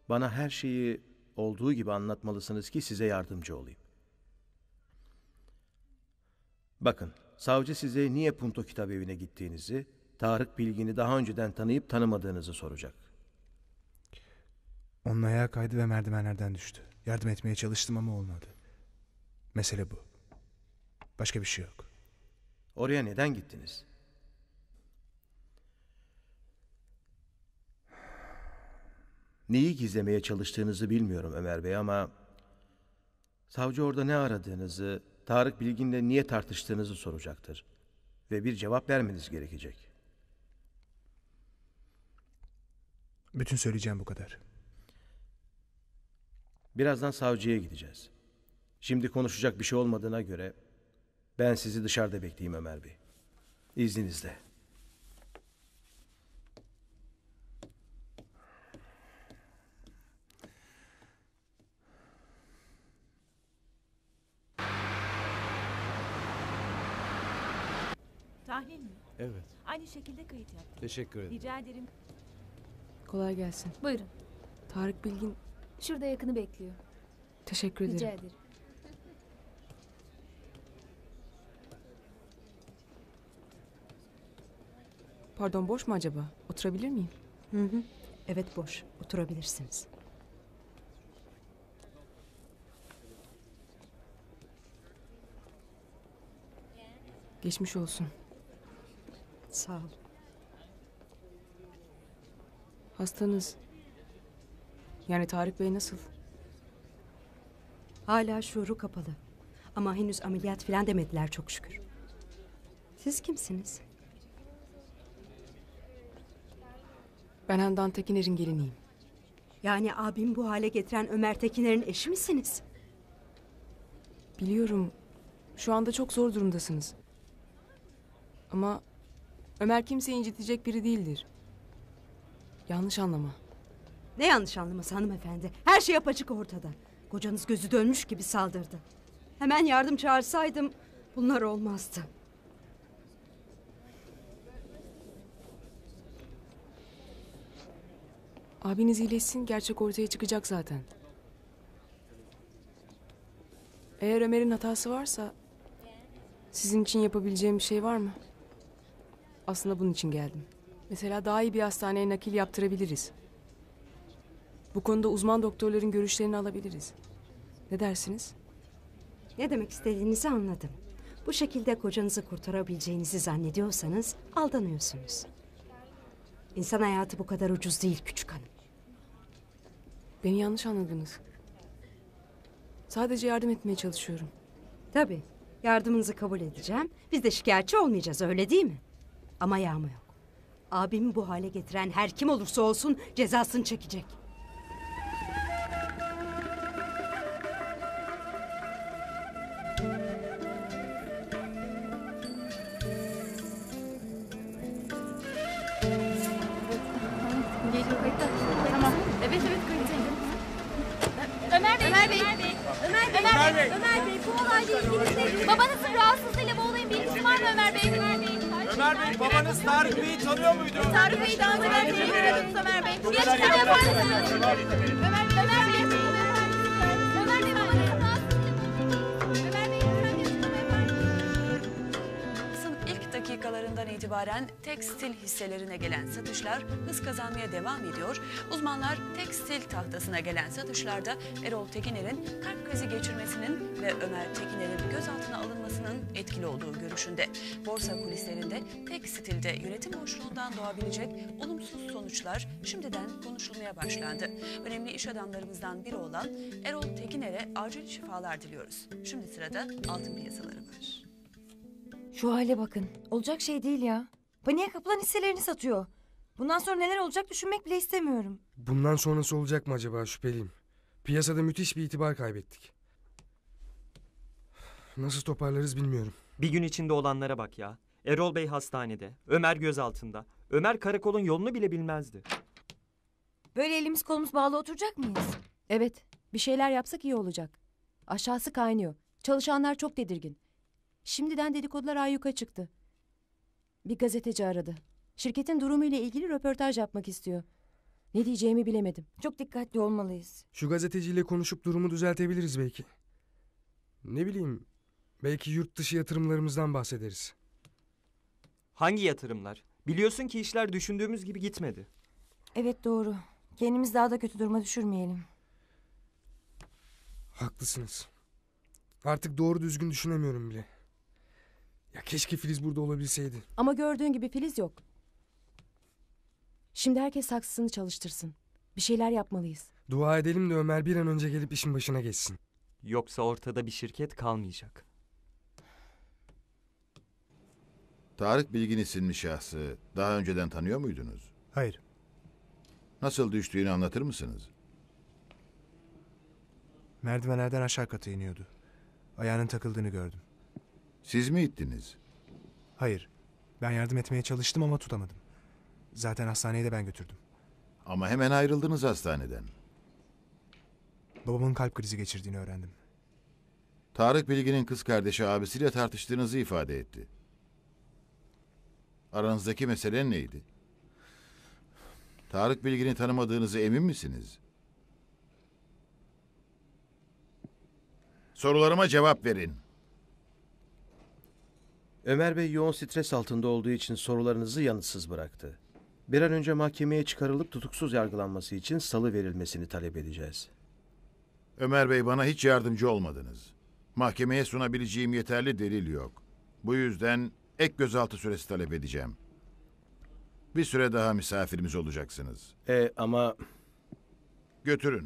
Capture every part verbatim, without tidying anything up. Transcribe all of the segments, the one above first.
Bana her şeyi olduğu gibi anlatmalısınız ki size yardımcı olayım. Bakın, savcı size niye Punto Kitabevi'ne gittiğinizi, Tarık Bilgin'i daha önceden tanıyıp tanımadığınızı soracak. Onun ayağı kaydı ve merdivenlerden düştü. Yardım etmeye çalıştım ama olmadı. Mesele bu. Başka bir şey yok. Oraya neden gittiniz? Neyi gizlemeye çalıştığınızı bilmiyorum Ömer Bey ama... savcı orada ne aradığınızı, Tarık Bilgin'le niye tartıştığınızı soracaktır. Ve bir cevap vermeniz gerekecek. Bütün söyleyeceğim bu kadar. Birazdan savcıya gideceğiz. Şimdi konuşacak bir şey olmadığına göre ben sizi dışarıda bekleyeyim Ömer Bey. İzninizle. Tahlil mi? Evet. Aynı şekilde kayıt yaptım. Teşekkür ederim. Rica ederim. Kolay gelsin. Buyurun. Tarık Bilgin, Şurada yakını bekliyor. teşekkür ederim. Rica ederim. Pardon, boş mu acaba? Oturabilir miyim? Hı hı. Evet boş. Oturabilirsiniz. Geçmiş olsun. Sağ ol. Hastanız. Yani Tarık Bey nasıl? Hala şuuru kapalı. Ama henüz ameliyat falan demediler çok şükür. Siz kimsiniz? Ben Handan Tekiner'in geliniyim. Yani abim bu hale getiren Ömer Tekiner'in eşi misiniz? Biliyorum, şu anda çok zor durumdasınız. Ama Ömer kimseyi incitecek biri değildir. Yanlış anlama. Ne yanlış anlaması hanımefendi? Her şey apaçık ortada. Kocanız gözü dönmüş gibi saldırdı. Hemen yardım çağırsaydım bunlar olmazdı. Abiniz iyileşsin, gerçek ortaya çıkacak zaten. Eğer Ömer'in hatası varsa... sizin için yapabileceğim bir şey var mı? Aslında bunun için geldim. Mesela daha iyi bir hastaneye nakil yaptırabiliriz. Bu konuda uzman doktorların görüşlerini alabiliriz. Ne dersiniz? Ne demek istediğinizi anladım. Bu şekilde kocanızı kurtarabileceğinizi zannediyorsanız aldanıyorsunuz. İnsan hayatı bu kadar ucuz değil küçük hanım. Beni yanlış anladınız. Sadece yardım etmeye çalışıyorum. Tabii. Yardımınızı kabul edeceğim. Biz de şikayetçi olmayacağız, öyle değil mi? Ama yağma yok. Abimi bu hale getiren her kim olursa olsun cezasını çekecek. Geliyor kayıtta. Tamam. Evet evet kayıttayım. Ömer Bey, Ömer Bey, Ömer Bey, Ömer Bey, Ömer Bey, Ömer Bey, bu olayla ilgili babanızın rahatsızlığıyla bu olayın bilgisi var mı Ömer Bey? Ömer Bey, Ömer Bey, babanız Tarık Bey'i tanıyor muydu? Tarık Bey'i daha önce ben tanıyordunuz Ömer Bey. Bir açıklama yapar mısınız? Ömer Bey, Ömer Bey, Ömer Bey, babanızın rahatsızlığı. Ömer Bey, lütfen bir açıklama yapar mısınız? Kasım ilk dakikalarından itibaren tekstil hisselerine gelen satışlar hız kazanmaya devam ediyor. Uzmanlar tekstil tahtasına gelen satışlarda Erol Tekiner'in kalp krizi geçirmesinin ve Ömer Tekiner'in gözaltına alınmasının etkili olduğu görüşünde. Borsa kulislerinde tekstilde yönetim boşluğundan doğabilecek olumsuz sonuçlar şimdiden konuşulmaya başlandı. Önemli iş adamlarımızdan biri olan Erol Tekiner'e acil şifalar diliyoruz. Şimdi sırada altın piyasaları var. Şu hale bakın. Olacak şey değil ya. Paniğe kapılan hisselerini satıyor. Bundan sonra neler olacak düşünmek bile istemiyorum. Bundan sonrası olacak mı acaba, şüpheliyim. Piyasada müthiş bir itibar kaybettik. Nasıl toparlarız bilmiyorum. Bir gün içinde olanlara bak ya. Erol Bey hastanede, Ömer gözaltında. Ömer karakolun yolunu bile bilmezdi. Böyle elimiz kolumuz bağlı oturacak mıyız? Evet, bir şeyler yapsak iyi olacak. Aşağısı kaynıyor. Çalışanlar çok tedirgin. Şimdiden dedikodular ayyuka çıktı. Bir gazeteci aradı. Şirketin durumuyla ilgili röportaj yapmak istiyor. Ne diyeceğimi bilemedim. Çok dikkatli olmalıyız. Şu gazeteciyle konuşup durumu düzeltebiliriz belki. Ne bileyim, belki yurt dışı yatırımlarımızdan bahsederiz. Hangi yatırımlar? Biliyorsun ki işler düşündüğümüz gibi gitmedi. Evet doğru. Kendimizi daha da kötü duruma düşürmeyelim. Haklısınız. Artık doğru düzgün düşünemiyorum bile. Ya keşke Filiz burada olabilseydi. Ama gördüğün gibi Filiz yok. Şimdi herkes saksısını çalıştırsın. Bir şeyler yapmalıyız. Dua edelim de Ömer bir an önce gelip işin başına geçsin. Yoksa ortada bir şirket kalmayacak. Tarık Bilgin isimli şahsı daha önceden tanıyor muydunuz? Hayır. Nasıl düştüğünü anlatır mısınız? Merdivenlerden aşağı kata iniyordu. Ayağının takıldığını gördüm. Siz mi ittiniz? Hayır. Ben yardım etmeye çalıştım ama tutamadım. Zaten hastaneye de ben götürdüm. Ama hemen ayrıldınız hastaneden. Babamın kalp krizi geçirdiğini öğrendim. Tarık Bilgin'in kız kardeşi abisiyle tartıştığınızı ifade etti. Aranızdaki mesele neydi? Tarık Bilgin'i tanımadığınızı emin misiniz? Sorularıma cevap verin. Ömer Bey yoğun stres altında olduğu için sorularınızı yanıtsız bıraktı. Bir an önce mahkemeye çıkarılıp tutuksuz yargılanması için salı verilmesini talep edeceğiz. Ömer Bey, bana hiç yardımcı olmadınız. Mahkemeye sunabileceğim yeterli delil yok. Bu yüzden ek gözaltı süresi talep edeceğim. Bir süre daha misafirimiz olacaksınız. E ama... Götürün.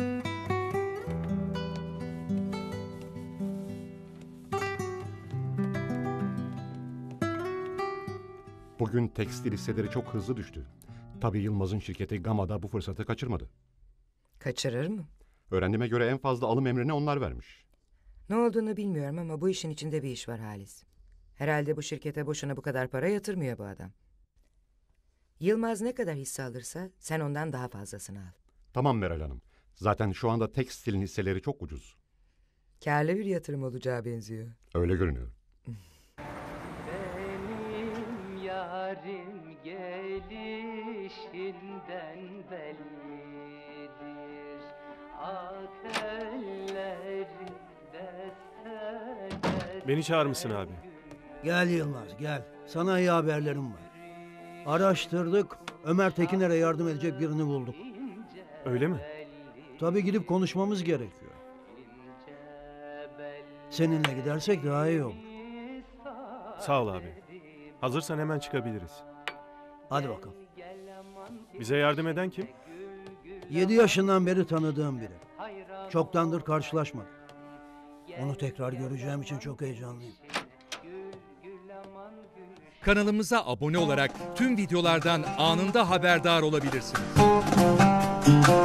Bugün tekstil hisseleri çok hızlı düştü. Tabii Yılmaz'ın şirketi Gama'da bu fırsatı kaçırmadı. Kaçırır mı? Öğrendiğime göre en fazla alım emrini onlar vermiş. Ne olduğunu bilmiyorum ama bu işin içinde bir iş var Halis. Herhalde bu şirkete boşuna bu kadar para yatırmıyor bu adam. Yılmaz ne kadar hisse alırsa sen ondan daha fazlasını al. Tamam Meral Hanım. Zaten şu anda tekstilin hisseleri çok ucuz. Kârlı bir yatırım olacağı benziyor. Öyle görünüyor. Benim yarim gelişinden bellidir. Ak ellerinde senet. Beni çağırmışsın abi. Gel Yılmaz gel. Sana iyi haberlerim var. Araştırdık. Ömer Tekiner'e yardım edecek birini bulduk. Öyle mi? Tabii gidip konuşmamız gerekiyor. Seninle gidersek daha iyi olur. Sağ ol abi. Hazırsan hemen çıkabiliriz. Hadi bakalım. Bize yardım eden kim? Yedi yaşından beri tanıdığım biri. Çoktandır karşılaşmadık. Onu tekrar göreceğim için çok heyecanlıyım. Kanalımıza abone olarak tüm videolardan anında haberdar olabilirsiniz.